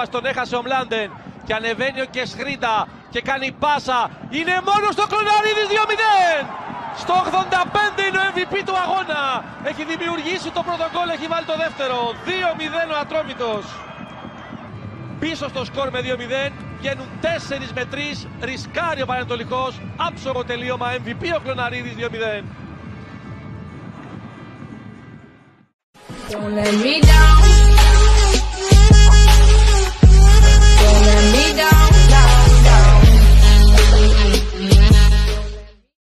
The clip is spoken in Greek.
ευκαιρίας, τον έχασε ο Μλάντεν και ανεβαίνει ο Κεσχρίντα και κάνει πάσα. Είναι μόνος στο Κλωναρίδης, 2-0. Στο 85 είναι ο MVP του αγώνα. Έχει δημιουργήσει το πρώτο γκολ, έχει βάλει το δεύτερο. 2-0 ο Ατρόμητος. Πίσω στο σκορ με 2-0. Βγαίνουν 4 με 3. Ρισκάρει ο Πανετολικός. Άψογο τελείωμα. MVP ο Κλωναρίδης, 2-0. Don't let me down. Don't let me down.